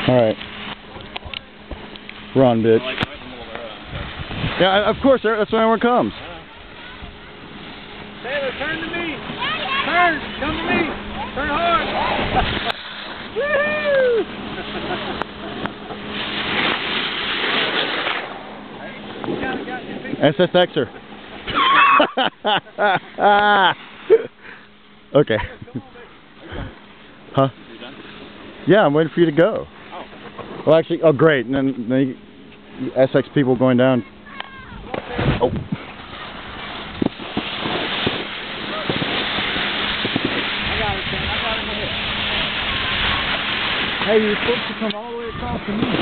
Alright. Run, bitch. Yeah, of course, that's why everyone comes. Taylor, turn to me. Turn. Come to me. Turn hard. Woohoo! SSX HER. Okay. Huh? Yeah, I'm waiting for you to go. Well, actually, oh great, and then the SX people going down. Oh. Hey, you're supposed to come all the way across to me.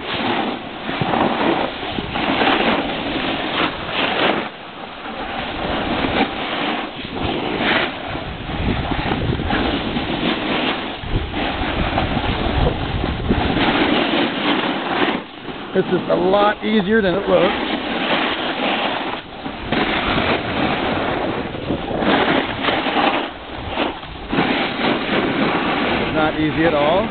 This is a lot easier than it looks. Not easy at all.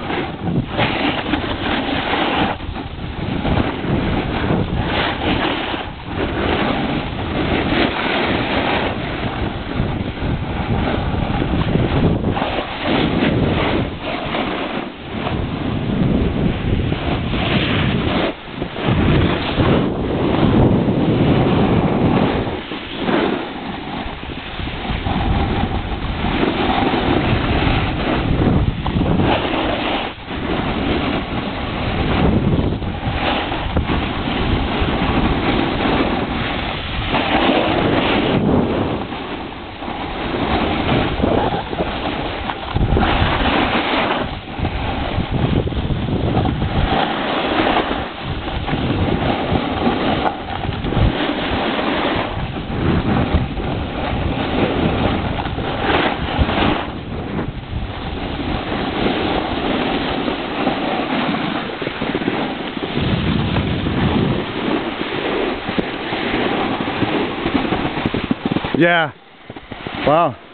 Yeah. Wow.